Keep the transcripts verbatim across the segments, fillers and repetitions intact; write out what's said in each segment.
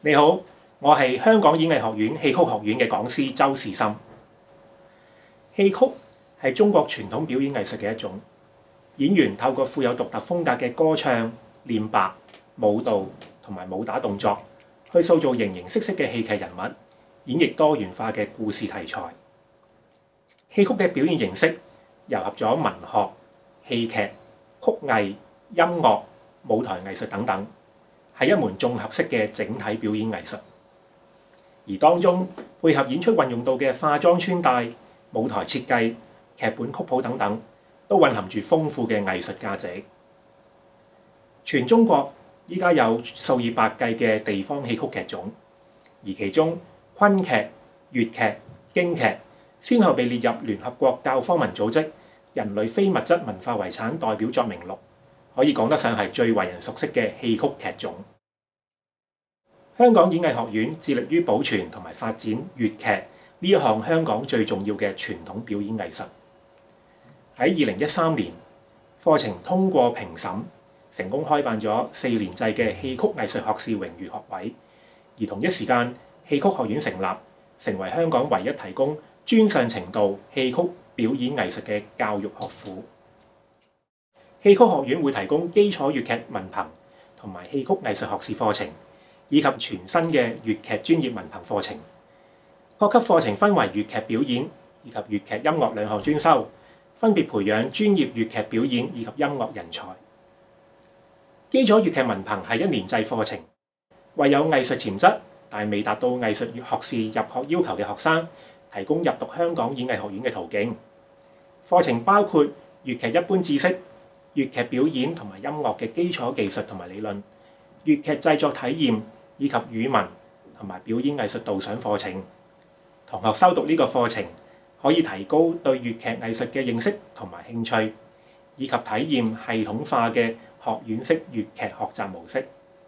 你好，我係香港演藝學院戲曲學院嘅講師周士森。戲曲係中國傳統表演藝術嘅一種，演員透過富有獨特風格嘅歌唱、念白、舞蹈同埋武打動作，去塑造形形色色嘅戲劇人物，演繹多元化嘅故事題材。戲曲嘅表演形式糅合咗文學、戲劇、曲藝、音樂、舞台藝術等等，係一門綜合式嘅整體表演藝術。而當中配合演出運用到嘅化妝穿戴、舞台設計、劇本曲譜等等，都蘊含住豐富嘅藝術價值。全中國依家有數以百計嘅地方戲曲劇種，而其中昆劇、粵劇、京劇先後被列入聯合國教科文組織人類非物質文化遺產代表作名錄，可以講得上係最為人熟悉嘅戲曲劇種。香港演藝學院致力於保存同埋發展粵劇呢一項香港最重要嘅傳統表演藝術。喺二零一三年，課程通過評審，成功開辦咗四年制嘅戲曲藝術學士榮譽學位。而同一時間，戲曲學院成立，成為香港唯一提供專上程度戲曲表演藝術嘅教育學府。戲曲學院會提供基礎粵劇文憑同埋戲曲藝術學士課程，以及全新嘅粵劇專業文憑課程。各級課程分為粵劇表演以及粵劇音樂兩項專修，分別培養專業粵劇表演以及音樂人才。基礎粵劇文憑係一年制課程，為有藝術潛質但未達到藝術學士入學要求嘅學生，提供入讀香港演藝學院嘅途徑。課程包括粵劇一般知識、粵劇表演同埋音樂嘅基礎技術同埋理論、粵劇製作體驗以及語文同埋表演藝術導賞課程。同學修讀呢個課程，可以提高對粵劇藝術嘅認識同埋興趣，以及體驗系統化嘅學院式粵劇學習模式。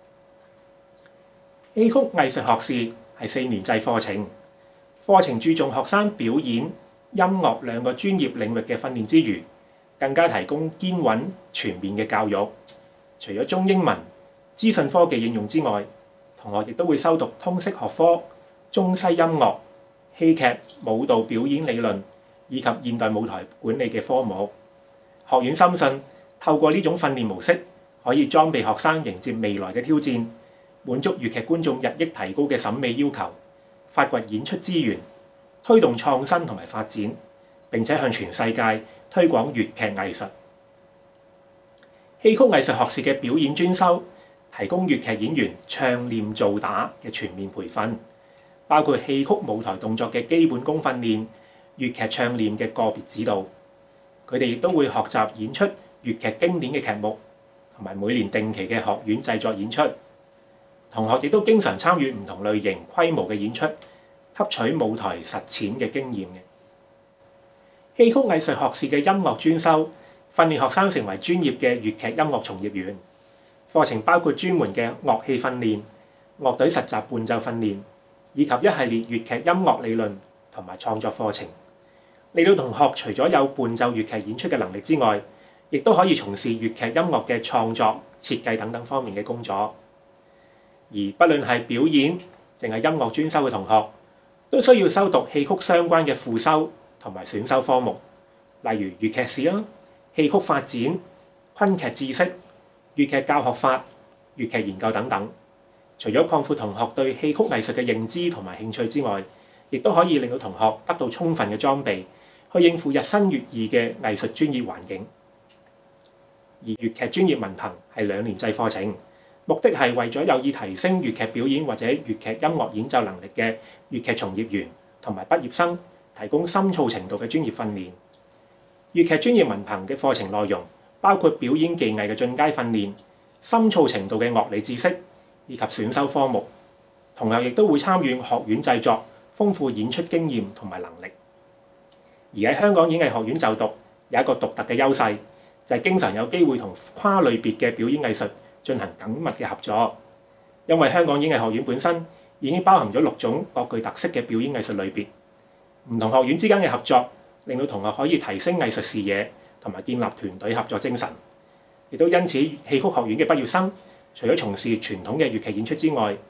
戲曲藝術學士係四年制課程，課程注重學生表演、音樂兩個專業領域嘅訓練之餘，更加提供堅穩全面嘅教育。除咗中英文、資訊科技應用之外，同學亦都會修讀通識學科、中西音樂、戲劇、舞蹈表演理論以及現代舞台管理嘅科目。學院深信，透過呢種訓練模式，可以裝備學生迎接未來嘅挑戰，滿足粵劇觀眾日益提高嘅審美要求，發掘演出資源，推動創新同埋發展，並且向全世界推廣粵劇藝術。戲曲藝術學士嘅表演專修，提供粵劇演員唱念做打嘅全面培訓，包括戲曲舞台動作嘅基本功訓練、粵劇唱念嘅個別指導。佢哋亦都會學習演出粵劇經典嘅劇目，同埋每年定期嘅學院製作演出。同學亦都經常參與唔同類型規模嘅演出，吸取舞台實踐嘅經驗嘅。戲曲藝術學士嘅音樂專修，訓練學生成為專業嘅粵劇音樂從業員。課程包括專門嘅樂器訓練、樂隊實習伴奏訓練，以及一系列粵劇音樂理論同埋創作課程。嚟到同學除咗有伴奏粵劇演出嘅能力之外，亦都可以從事粵劇音樂嘅創作、設計等等方面嘅工作。而不論係表演淨係音樂專修嘅同學，都需要修讀戲曲相關嘅副修同埋選修科目，例如粵劇史啦、戲曲發展、昆劇知識、粵劇教學法、粵劇研究等等。除咗擴闊同學對戲曲藝術嘅認知同埋興趣之外，亦都可以令到同學得到充分嘅裝備，去應付日新月異嘅藝術專業環境。而粵劇專業文憑係兩年制課程，目的係為咗有意提升粵劇表演或者粵劇音樂演奏能力嘅粵劇從業員同埋畢業生，提供深造程度嘅專業訓練。粵劇專業文憑嘅課程內容包括表演技藝嘅進階訓練、深造程度嘅樂理知識以及選修科目。同學亦都會參與學院製作，豐富演出經驗同埋能力。而喺香港演藝學院就讀有一個獨特嘅優勢，就係經常有機會同跨類別嘅表演藝術進行緊密嘅合作。因為香港演藝學院本身已經包含咗六種各具特色嘅表演藝術類別，唔同學院之間嘅合作令到同學可以提升藝術視野同埋建立團隊合作精神。亦都因此，戲曲學院嘅畢業生除咗從事傳統嘅粵劇演出之外，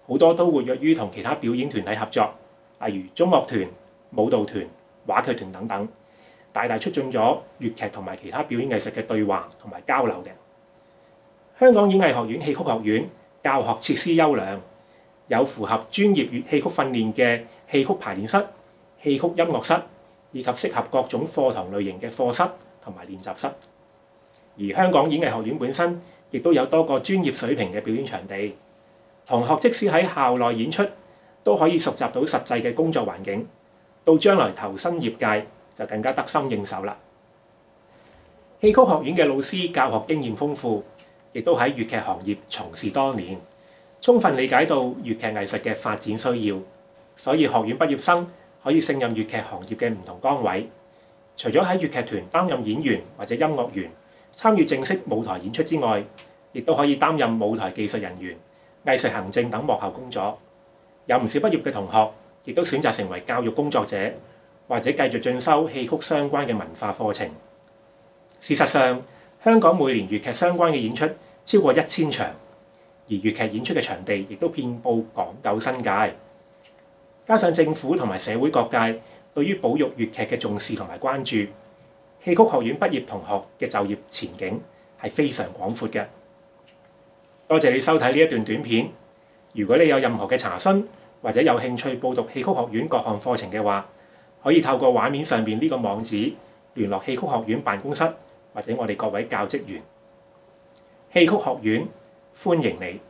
好多都活躍於同其他表演團體合作，例如中樂團、舞蹈團、話劇團等等，大大促進咗粵劇同埋其他表演藝術嘅對話同埋交流嘅。香港演藝學院戲曲學院教學設施優良，有符合專業粵戲曲訓練嘅戲曲排練室、戲曲音樂室，以及適合各種課堂類型嘅課室同埋練習室。而香港演藝學院本身亦都有多個專業水平嘅表演場地，同學即使喺校內演出，都可以熟習到實際嘅工作環境，到將來投身業界就更加得心應手啦。戲曲學院嘅老師教學經驗豐富，亦都喺粵劇行業從事多年，充分理解到粵劇藝術嘅發展需要，所以學院畢業生可以勝任粵劇行業嘅唔同崗位。除咗喺粵劇團擔任演員或者音樂員，參與正式舞台演出之外，亦都可以擔任舞台技術人員、藝術行政等幕後工作。有唔少畢業嘅同學，亦都選擇成為教育工作者，或者繼續進修戲曲相關嘅文化課程。事實上，香港每年粵劇相關嘅演出超過一千場，而粵劇演出嘅場地亦都遍佈港九新界。加上政府同埋社會各界對於保育粵劇嘅重視同埋關注，戲曲學院畢業同學嘅就業前景係非常廣闊嘅。多謝你收睇呢一段短片。如果你有任何嘅查詢，或者有興趣報讀戲曲學院各項課程嘅話，可以透過畫面上面呢個網址聯絡戲曲學院辦公室，或者我哋各位教職員。戲曲學院歡迎你。